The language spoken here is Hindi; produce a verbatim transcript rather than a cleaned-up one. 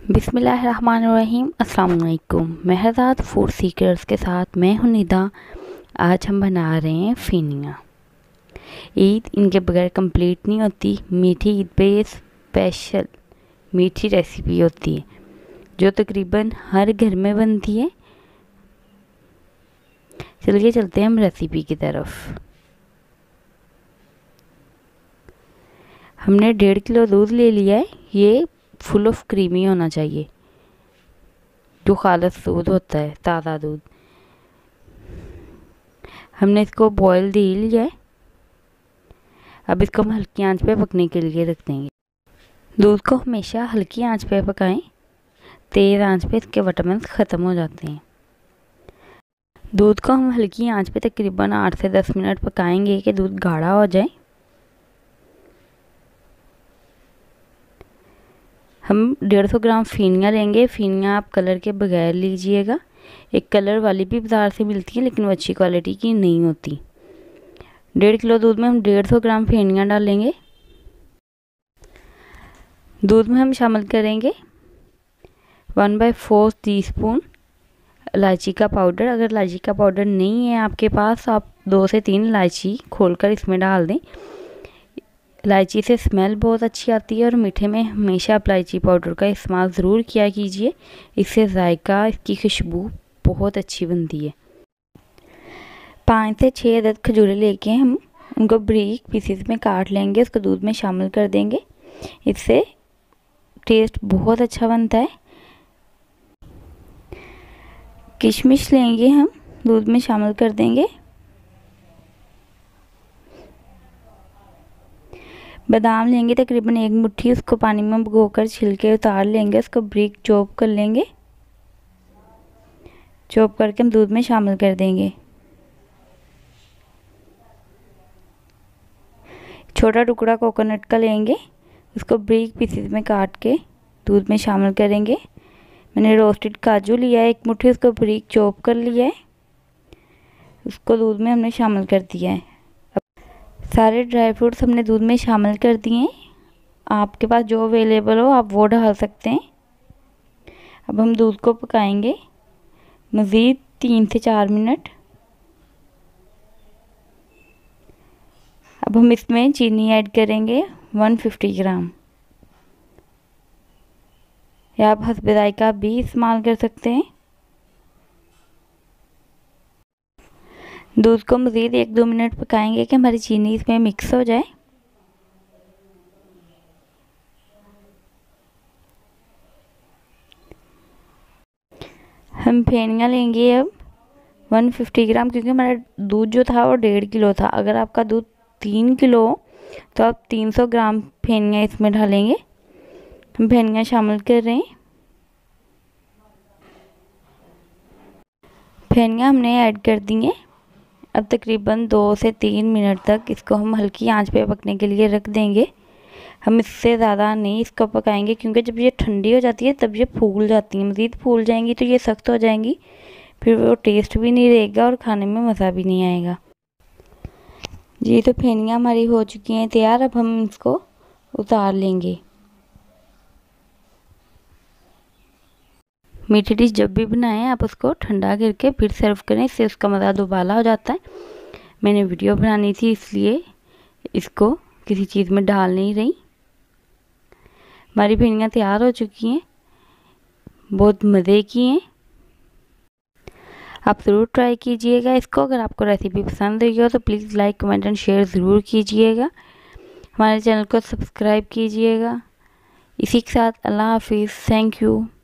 बिस्मिल्लाहिर्रहमानिर्रहीम। अस्सलाम वालेकुम। महज़ात फूड सीकर्स के साथ मैं हूं निदा। आज हम बना रहे हैं फेनियाँ। ईद इनके बगैर कंप्लीट नहीं होती। मीठी ईद पे ये स्पेशल मीठी रेसिपी होती है जो तकरीबन हर घर में बनती है। चलिए चलते हैं हम रेसिपी की तरफ। हमने डेढ़ किलो दूध ले लिया है। ये फुल ऑफ क्रीमी होना चाहिए, जो खालिस दूध होता है, ताज़ा दूध। हमने इसको बॉयल दे लिया है। अब इसको हम हल्की आंच पे पकने के लिए रख देंगे। दूध को हमेशा हल्की आंच पे पकाएं, तेज़ आंच पे इसके विटामिन ख़त्म हो जाते हैं। दूध को हम हल्की आंच पे तकरीबन आठ से दस मिनट पकाएंगे कि दूध गाढ़ा हो जाए। हम डेढ़ सौ ग्राम फेनियाँ लेंगे। फेनियाँ आप कलर के बगैर लीजिएगा। एक कलर वाली भी बाज़ार से मिलती है, लेकिन वो अच्छी क्वालिटी की नहीं होती। डेढ़ किलो दूध में हम डेढ़ सौ ग्राम फेनियाँ डालेंगे। दूध में हम शामिल करेंगे one by four teaspoon इलायची का पाउडर। अगर इलायची का पाउडर नहीं है आपके पास, आप दो से तीन इलायची खोलकर इसमें डाल दें। इलायची से स्मेल बहुत अच्छी आती है और मीठे में हमेशा आप इलायची पाउडर का इस्तेमाल ज़रूर किया कीजिए। इससे जायका, इसकी खुशबू बहुत अच्छी बनती है। पाँच से छः अदद खजूरें लेके हम उनको बारीक पीसेस में काट लेंगे। उसको दूध में शामिल कर देंगे। इससे टेस्ट बहुत अच्छा बनता है। किशमिश लेंगे, हम दूध में शामिल कर देंगे। बादाम लेंगे तकरीबन एक मुट्ठी, उसको पानी में भिगोकर छिलके उतार लेंगे। उसको बारीक चॉप कर लेंगे। चॉप करके हम दूध में शामिल कर देंगे। छोटा टुकड़ा कोकोनट का लेंगे, उसको बारीक पीसेस में काट के दूध में शामिल करेंगे। मैंने रोस्टेड काजू लिया है एक मुट्ठी, उसको बारीक चॉप कर लिया है। उसको दूध में हमने शामिल कर दिया है। सारे ड्राई फ्रूट्स हमने दूध में शामिल कर दिए हैं। आपके पास जो अवेलेबल हो आप वो डाल सकते हैं। अब हम दूध को पकाएंगे मज़ीद तीन से चार मिनट। अब हम इसमें चीनी ऐड करेंगे एक सौ पचास ग्राम, या आप हस्बे जायका भी इस्तेमाल कर सकते हैं। दूध को मज़ीद एक दो मिनट पकाएंगे कि हमारी चीनी इसमें मिक्स हो जाए। हम फेनियाँ लेंगे अब एक सौ पचास ग्राम, क्योंकि हमारा दूध जो था वो डेढ़ किलो था। अगर आपका दूध तीन किलो तो आप तीन सौ ग्राम फेनियाँ इसमें डालेंगे। हम फेनियाँ शामिल कर रहे हैं। फेनियाँ हमने ऐड कर दी हैं। अब तकरीबन दो से तीन मिनट तक इसको हम हल्की आंच पे पकने के लिए रख देंगे। हम इससे ज़्यादा नहीं इसको पकाएंगे, क्योंकि जब ये ठंडी हो जाती है तब ये फूल जाती है। मज़ीद फूल जाएंगी तो ये सख्त हो जाएंगी, फिर वो टेस्ट भी नहीं रहेगा और खाने में मज़ा भी नहीं आएगा। जी, तो फेनियाँ हमारी हो चुकी हैं तैयार। अब हम इसको उतार लेंगे। मीठी डिश जब भी बनाएं आप उसको ठंडा करके फिर सर्व करें, इससे उसका मज़ा दोबारा हो जाता है। मैंने वीडियो बनानी थी इसलिए इसको किसी चीज़ में डाल नहीं रही। हमारी फेनियाँ तैयार हो चुकी हैं, बहुत मज़े की हैं। आप ज़रूर ट्राई कीजिएगा इसको। अगर आपको रेसिपी पसंद आई हो तो please like comment and share ज़रूर कीजिएगा। हमारे चैनल को सब्सक्राइब कीजिएगा। इसी के साथ अल्लाह हाफिज़। Thank you.